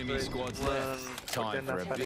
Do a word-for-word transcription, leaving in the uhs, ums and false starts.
enemy Pues, squads bueno, left. Time for a ordenas big